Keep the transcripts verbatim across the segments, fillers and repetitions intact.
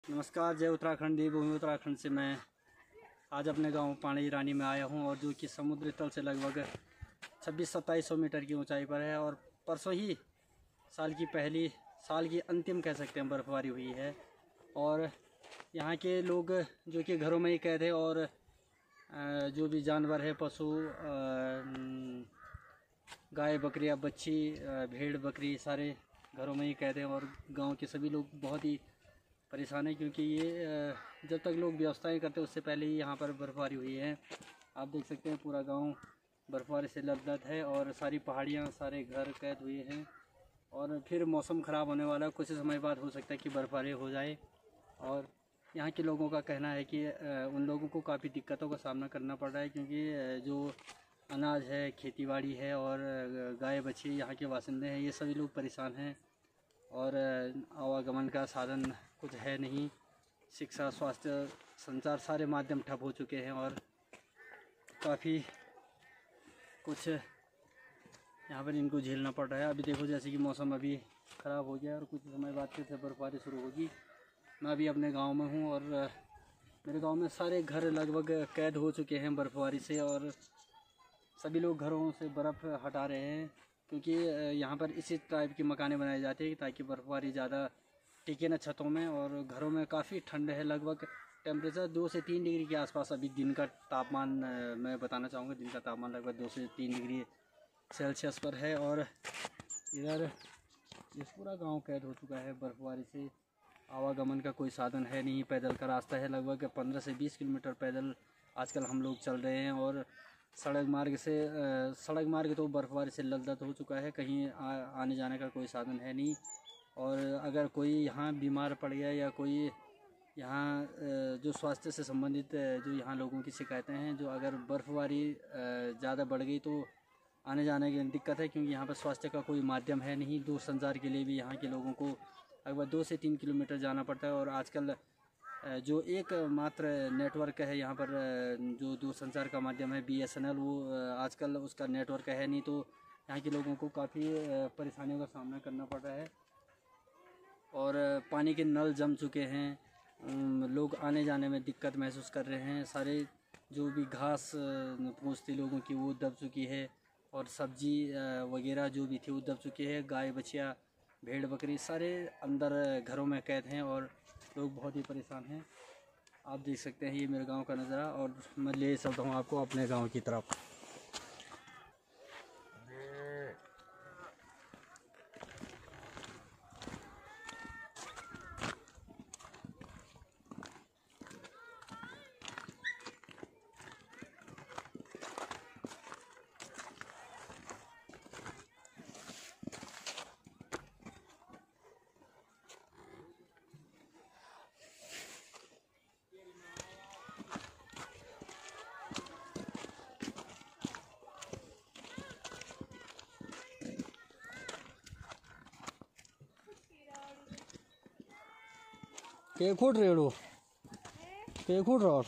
नमस्कार, जय उत्तराखंड। देवभूमि उत्तराखंड से मैं आज अपने गांव पाणी रानी में आया हूं और जो कि समुद्री तल से लगभग छब्बीस सत्ताईस सौ मीटर की ऊंचाई पर है। और परसों ही साल की पहली साल की अंतिम कह सकते हैं बर्फबारी हुई है। और यहाँ के लोग जो कि घरों में ही कैद है और जो भी जानवर है, पशु, गाय, बकरियाँ, बच्ची, भेड़, बकरी, सारे घरों में ही कैद हैं। और गांव के सभी लोग बहुत ही परेशान है क्योंकि ये जब तक लोग व्यवस्थाएं करते हैं उससे पहले ही यहाँ पर बर्फबारी हुई है। आप देख सकते हैं पूरा गांव बर्फबारी से लदलद है और सारी पहाड़ियाँ, सारे घर कैद हुए हैं। और फिर मौसम ख़राब होने वाला है, कुछ समय बाद हो सकता है कि बर्फबारी हो जाए। और यहाँ के लोगों का कहना है कि उन लोगों को काफ़ी दिक्कतों का सामना करना पड़ रहा है क्योंकि जो अनाज है, खेतीबाड़ी है और गाय बछी यहाँ के बासिंदे हैं, ये सभी लोग परेशान हैं। और आवागमन का साधन कुछ है नहीं। शिक्षा, स्वास्थ्य, संचार सारे माध्यम ठप हो चुके हैं और काफ़ी कुछ यहाँ पर इनको झेलना पड़ रहा है। अभी देखो जैसे कि मौसम अभी ख़राब हो गया और कुछ समय बाद फिर से बर्फबारी शुरू होगी। मैं अभी अपने गांव में हूँ और मेरे गांव में सारे घर लगभग कैद हो चुके हैं बर्फबारी से और सभी लोग घरों से बर्फ़ हटा रहे हैं क्योंकि यहाँ पर इसी टाइप की मकानें बनाई जाती है ताकि बर्फबारी ज़्यादा टिके न छतों में। और घरों में काफ़ी ठंड है, लगभग टेम्परेचर दो से तीन डिग्री के आसपास अभी दिन का तापमान मैं बताना चाहूँगा। दिन का तापमान लगभग दो से तीन डिग्री सेल्सियस पर है। और इधर इस पूरा गांव कैद हो चुका है बर्फबारी से। आवागमन का कोई साधन है नहीं, पैदल का रास्ता है, लगभग पंद्रह से बीस किलोमीटर पैदल आजकल हम लोग चल रहे हैं। और सड़क मार्ग से सड़क मार्ग तो बर्फबारी से लदलद हो चुका है, कहीं आ, आने जाने का कोई साधन है नहीं। और अगर कोई यहाँ बीमार पड़ गया या कोई यहाँ जो स्वास्थ्य से संबंधित जो यहाँ लोगों की शिकायतें हैं, जो अगर बर्फबारी ज़्यादा बढ़ गई तो आने जाने की दिक्कत है क्योंकि यहाँ पर स्वास्थ्य का कोई माध्यम है नहीं। दूर संचार के लिए भी यहाँ के लोगों को लगभग दो से तीन किलोमीटर जाना पड़ता है। और आजकल जो एक मात्र नेटवर्क है यहाँ पर, जो दूरसंचार का माध्यम है बी एस एन एल, वो आजकल उसका नेटवर्क है नहीं, तो यहाँ के लोगों को काफ़ी परेशानियों का सामना करना पड़ रहा है। और पानी के नल जम चुके हैं, लोग आने जाने में दिक्कत महसूस कर रहे हैं। सारे जो भी घास पहुँचती लोगों की वो दब चुकी है और सब्जी वगैरह जो भी थी वो दब चुकी है। गाय, बछिया, भेड़, बकरी सारे अंदर घरों में कैद हैं और लोग बहुत ही परेशान हैं। आप देख सकते हैं ये मेरे गांव का नज़ारा और मैं ले चलता हूँ आपको अपने गांव की तरफ। के खोट रेड़ो के खोट रहा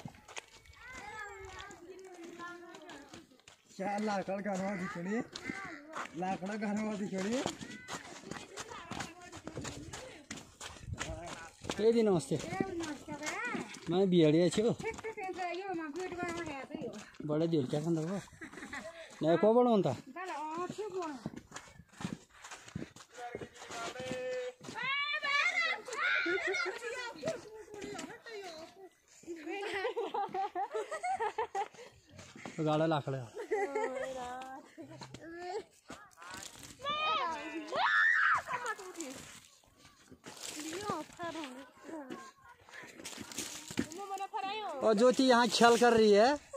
क्या लाकड़ घरवा दिखड़ी लाकड़ा घरवा दिखड़ी के दिन नमस्ते। मैं बिहाड़िया छो बड़े दिल क्या खान दो नहीं को बड़ा होता गाड़ा लाकड़ा और ज्योति यहाँ खेल कर रही है।